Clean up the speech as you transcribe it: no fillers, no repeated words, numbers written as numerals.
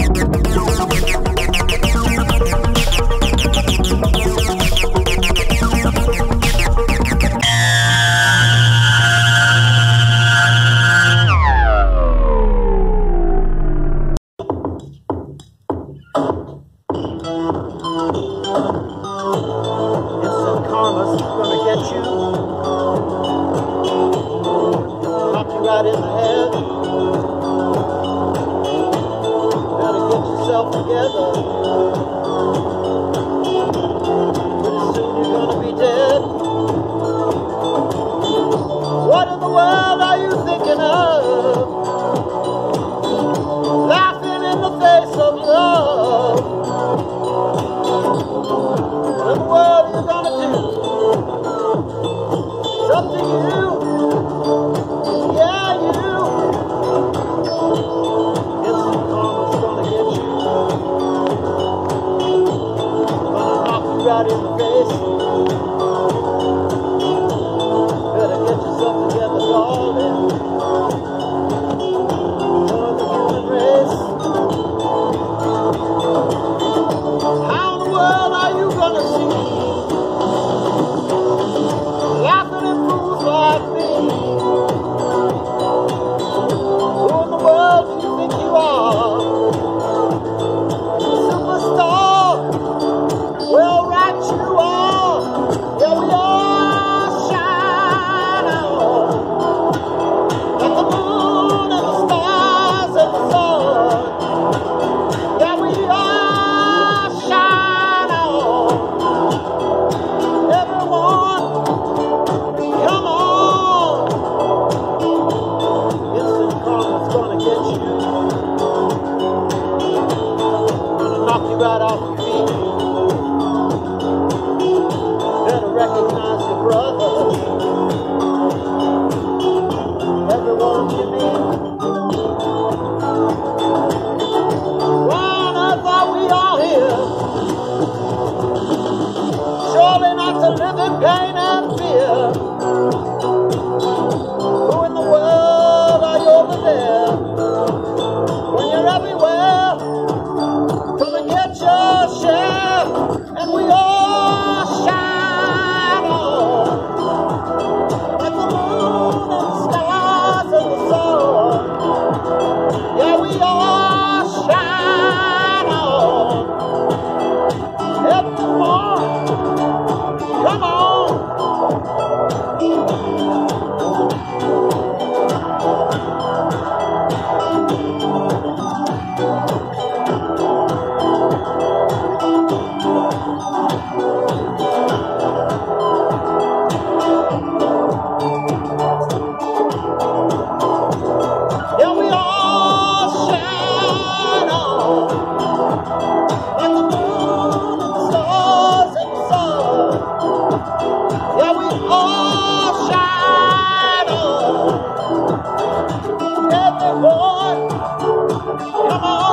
Right in the head. Better get yourself together. Pretty soon you're gonna be dead. What in the world are you thinking of? Laughing in the face of love. What in the world are you gonna do? It's up to you. Right in the face. Better get yourself together, darling. Join the human race. How in the world are you gonna see laughing at fools like me? Who in the world do you think you are? Superstar? Well, right you are. Yeah, we all shine on like the moon and the stars and the sun. Yeah, we all shine on. Everyone, come on. Instant karma's gonna get you. Gonna knock you right off your feet. Recognize your brothers, everyone you meet. Why on earth are we all here? Surely not to live in pain and fear. Who in the world are you over there? When you're everywhere, come and get your share, and we all shine. Yeah, we all shine on. Everyone, come on. Yeah, we all shine on like the moon and the stars and the sun. Yeah, we all shine on. Everyone, come on.